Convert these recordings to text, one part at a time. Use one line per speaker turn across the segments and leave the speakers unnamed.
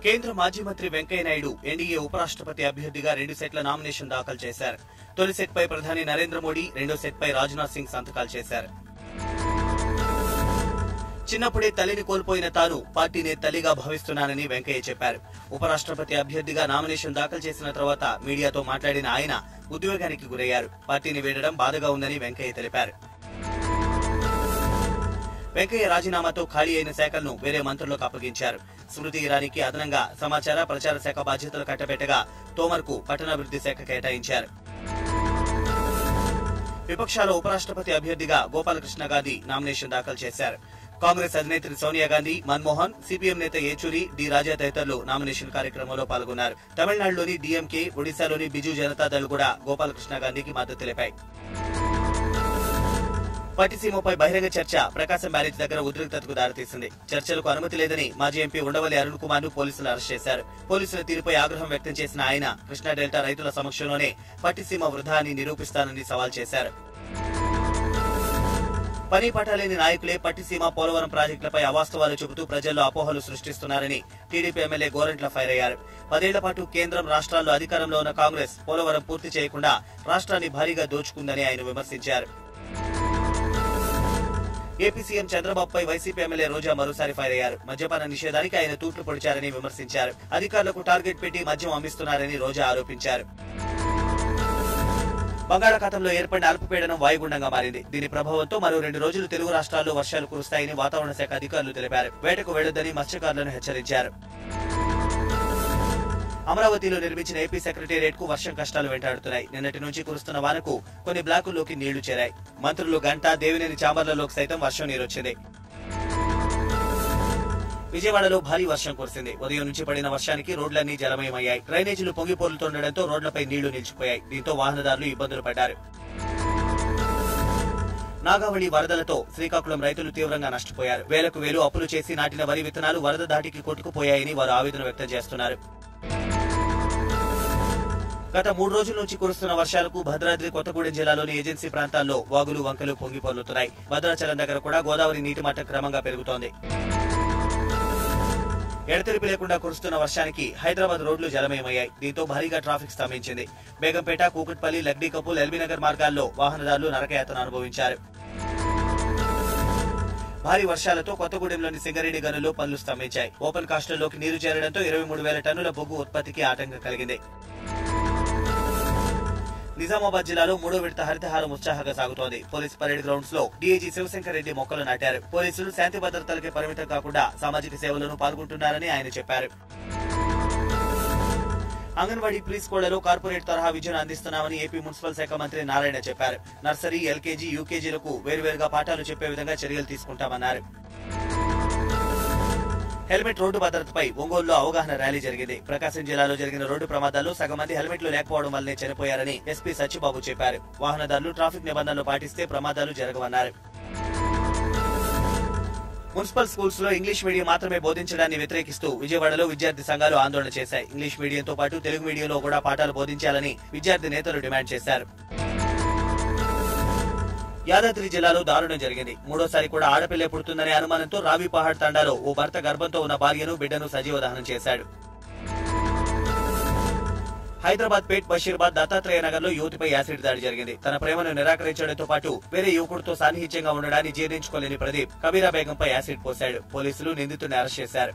కేంద్ర మాజీ మంత్రి వెంకయ్య నాయుడు ఎన్డీఏ ఉపరాష్ట్రపతి అభ్యర్థిగా 2 సెట్ల నామినేషన్ దాఖలు చేశారు. తొలి సెట్ పై ప్రధాని నరేంద్ర మోడీ, రెండో సెట్ పై రాజ్నాథ్ సింగ్ సంతకాలు చేశారు. చిన్నప్పుడే తల్లిని కోల్పోయిన తాను పార్టీని తల్లిగా భావిస్తున్నానని వెంకయ్య చెప్పారు. ఉపరాష్ట్రపతి అభ్యర్థిగా నామినేషన్ దాఖలు చేసిన తర్వాత మీడియాతో మాట్లాడిన ఆయన ఉద్వేగానికి గురయ్యారు. పార్టీని వీడడం బాధగా ఉందని వెంకయ్య తెలిపారు. వెంకయ్య రాజీనామాతో ఖాళీ అయిన శాఖలను వేరే మంత్రులకు అప్పగించారు. స్మృతి ఇరానీకి అదనంగా సమాచార ప్రచార శాఖ బాధ్యతలు కట్టబెట్టగా తోమర్ కు పట్టణాభివృద్ధి శాఖ కేటాయించారు. విపక్షాల ఉపరాష్ట్రపతి అభ్యర్థిగా గోపాలకృష్ణ గాంధీ నామినేషన్ దాఖలు చేశారు. కాంగ్రెస్ అధినేత్రి సోనియా గాంధీ, మన్మోహన్, సిపిఎం నేత యేచూరి, డి రాజా తదితరులు నామినేషన్ కార్యక్రమంలో పాల్గొన్నారు. తమిళనాడులోని డీఎంకే, ఒడిశాలోని బిజు జనతాదళ్ కూడా గోపాలకృష్ణ గాంధీకి మద్దతు తెలిపాయి. పట్టిసీమపై బహిరంగ చర్చ ప్రకాశం బ్యారేజ్ దగ్గర ఉద్రిక్తతకు దారితీసింది. చర్చలకు అనుమతి లేదని మాజీ ఎంపీ ఉండవల్లి అరుణ్ కుమార్ ను పోలీసులు అరెస్ట్ చేశారు. పోలీసుల తీరుపై ఆగ్రహం వ్యక్తం చేసిన ఆయన కృష్ణా డెల్టా రైతుల సమక్షంలోనే పట్టిసీమ వృధా అని నిరూపిస్తానని సవాల్ చేశారు. పని పట్టలేని నాయకులే పట్టిసీమ, పోలవరం ప్రాజెక్టులపై అవాస్తవాలు చెబుతూ ప్రజల్లో అపోహలు సృష్టిస్తున్నారని టీడీపీ ఎమ్మెల్యే గోరంట్ల ఫైర్ అయ్యారు. 10 ఏళ్ల పాటు కేంద్రం, రాష్ట్రాల్లో అధికారంలో ఉన్న కాంగ్రెస్ పోలవరం పూర్తి చేయకుండా రాష్ట్రాన్ని భారీగా దోచుకుందని ఆయన విమర్శించారు. ఏపీ సీఎం చంద్రబాబుపై వైసీపీ ఎమ్మెల్యే రోజా మరోసారి ఫైర్ అయ్యారు. మద్యపాన నిషేధానికి ఆయన తూట్లు పొడిచారని విమర్శించారు. అధికారులకు టార్గెట్ పెట్టి మద్యం అమ్మిస్తున్నారని రోజా ఆరోపించారు. బంగాళాఖాతంలో ఏర్పడిన అల్పపీడనం వాయుగుండంగా మారింది. దీని ప్రభావంతో మరో 2 రోజులు తెలుగు రాష్ట్రాల్లో వర్షాలు కురుస్తాయని వాతావరణ శాఖ అధికారులు తెలిపారు. వేటకు వెళ్లొద్దని మత్స్యకారులను హెచ్చరించారు. అమరావతిలో నిర్మించిన ఏపీ సెక్రటేరియట్ కు వర్షం కష్టాలు వెంటాడుతున్నాయి. నిన్నటి నుంచి కురుస్తున్న వానకు కొన్ని బ్లాకుల్లోకి నీళ్లు చేరాయి. మంత్రులు గంటా, దేవినేని చాంబర్లలోకి సైతం వర్షం నీరొచ్చింది. విజయవాడలో భారీ వర్షం కురిసింది. ఉదయం నుంచి పడిన వర్షానికి రోడ్లన్నీ జలమయమయ్యాయి. డ్రైనేజీలు పొంగిపోలుతుండటంతో రోడ్లపై నీళ్లు నిలిచిపోయాయి. దీంతో వాహనదారులు ఇబ్బందులు పడ్డారు. నాగావళి వరదలతో శ్రీకాకుళం రైతులు తీవ్రంగా నష్టపోయారు. వేలకు వేలు అప్పులు చేసి నాటిన వరి విత్తనాలు వరద దాటికి కొట్టుకుపోయాయని వారు ఆవేదన వ్యక్తం చేస్తున్నారు. గత 3 రోజుల నుంచి కురుస్తున్న వర్షాలకు భద్రాద్రి కొత్తగూడెం జిల్లాలోని ఏజెన్సీ ప్రాంతాల్లో వాగులు, వంకలు పొంగిపొర్లుతున్నాయి. భద్రాచలం దగ్గర కూడా గోదావరి నీటి మట్టం క్రమంగా పెరుగుతోంది. ఎడతెరిపి లేకుండా కురుస్తున్న వర్షానికి హైదరాబాద్ రోడ్లు జలమయమయ్యాయి. దీంతో భారీగా ట్రాఫిక్ స్తంభించింది. బేగంపేట, కూకట్పల్లి, లగ్డీకపూల్, ఎల్బీనగర్ మార్గాల్లో వాహనదారులు నరకయాతన అనుభవించారు. భారీ వర్షాలతో కొత్తగూడెంలోని సింగరేణి గనుల్లో పనులు స్తంభించాయి. ఓపెన్ కాస్టుల్లోకి నీరు చేరడంతో 23,000 టన్నుల బొగ్గు ఉత్పత్తికి ఆటంకం కలిగింది. నిజామాబాద్ జిల్లాలో 3వ విడత హరితహారం ఉత్సాహంగా సాగుతోంది. పోలీస్ పరేడ్ గ్రౌండ్స్ లో డీఐజీ శివశంకర్ రెడ్డి మొక్కలు నాటారు. పోలీసులు శాంతి భద్రతలకే పరిమితం కాకుండా సామాజిక సేవలను పాల్గొంటున్నారని ఆయన చెప్పారు. అంగన్వాడీ ప్రీ స్కూళ్లలో కార్పొరేట్ తరహా విద్యను అందిస్తున్నామని ఏపీ మున్సిపల్ శాఖ మంత్రి నారాయణ చెప్పారు. నర్సరీ, ఎల్కేజీ, యూకేజీలకు వేర్వేరుగా పాఠాలు చెప్పే విధంగా చర్యలు తీసుకుంటామన్నారు. హెల్మెట్ రోడ్డు భద్రతపై ఒంగోలులో అవగాహన ర్యాలీ జరిగింది. ప్రకాశం జిల్లాలో జరిగిన రోడ్డు ప్రమాదాల్లో సగం మంది హెల్మెట్లు లేకపోవడం వల్లనే చనిపోయారని ఎస్పీ సత్యబాబు చెప్పారు. వాహనదారులు ట్రాఫిక్ నిబంధనలు పాటిస్తే ప్రమాదాలు జరగవన్నారు. మున్సిపల్ స్కూల్స్ లో ఇంగ్లీష్ మీడియం మాత్రమే బోధించడాన్ని వ్యతిరేకిస్తూ విజయవాడలో విద్యార్థి సంఘాలు ఆందోళన చేశాయి. ఇంగ్లీష్ మీడియంతో పాటు తెలుగు మీడియంలో కూడా పాఠాలు బోధించాలని విద్యార్థి నేతలు డిమాండ్ చేశారు. యాదాద్రి జిల్లాలో దారుణం జరిగింది. 3వసారి కూడా ఆడపిల్లే పుడుతుందనే అనుమానంతో రావిపహాడ్ తండాలో ఓ భర్త గర్భంతో ఉన్న భార్యను, బిడ్డను సజీవ దహనం చేశాడు. హైదరాబాద్ పేట్ బషీర్బాద్ దత్తాత్రేయ నగర్ లో యువతిపై యాసిడ్ దాడి జరిగింది. తన ప్రేమను నిరాకరించడంతో పాటు వేరే యువకుడితో సాన్నిహిత్యంగా ఉండడాన్ని జీర్ణించుకోలేని ప్రదీప్ కబీరా బేగంపై యాసిడ్ పోశాడు. పోలీసులు నిందితుడిని అరెస్ట్ చేశారు.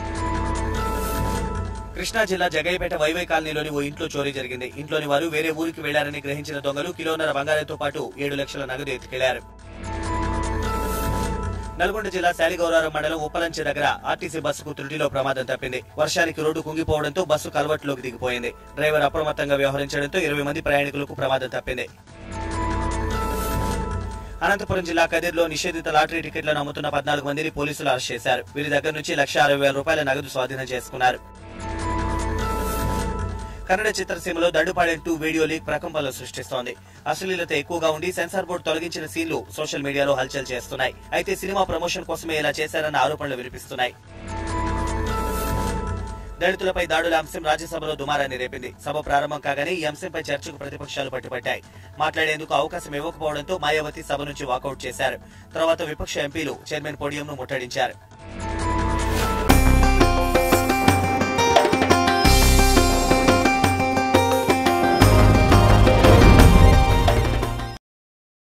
కృష్ణా జిల్లా జగయ్యపేట వైవై కాలనీలోని ఓ ఇంట్లో చోరీ జరిగింది. ఇంట్లోని వారు వేరే ఊరికి వెళ్లారని గ్రహించిన దొంగలు కిలోన్నర బంగారంతో పాటు 7 లక్షల నగదు ఎత్తుకెళ్లారు. నల్గొండ జిల్లా శాలిగౌరారం మండలం ఉప్పలంచె దగ్గర ఆర్టీసీ బస్సుకు త్రుటిలో ప్రమాదం తప్పింది. వర్షానికి రోడ్డు కుంగిపోవడంతో బస్సు కల్వర్టులోకి దిగిపోయింది. డ్రైవర్ అప్రమత్తంగా వ్యవహరించడంతో 20 మంది ప్రయాణికులకు ప్రమాదం తప్పింది. అనంతపురం జిల్లా కదిర్లో నిషేధిత లాటరీ టికెట్లను అమ్ముతున్న 14 మందిని పోలీసులు అరెస్ట్ చేశారు. వీరి దగ్గర నుంచి 1,60,000 రూపాయల నగదు స్వాధీనం చేసుకున్నారు. కన్నడ చిత్రసీమలో దండుపాడెం 2 వీడియో లీక్ ప్రకంపనలు సృష్టిస్తోంది. అశ్లీలత ఎక్కువగా ఉండి సెన్సార్ బోర్డు తొలగించిన సీన్లు సోషల్ మీడియాలో హల్చల్ చేస్తున్నాయి. అయితే సినిమా ప్రమోషన్ కోసమే ఇలా చేశారన్న ఆరోపణలు వినిపిస్తున్నాయి. దళితులపై దాడుల అంశం రాజ్యసభలో దుమారాన్ని రేపింది. సభ ప్రారంభం కాగానే ఈ అంశంపై చర్చకు ప్రతిపక్షాలు పట్టుబట్టాయి. మాట్లాడేందుకు అవకాశం ఇవ్వకపోవడంతో మాయావతి సభ నుంచి వాకౌట్ చేశారు. తర్వాత విపక్ష ఎంపీలు చైర్మన్ పోడియంను ముట్టడించారు.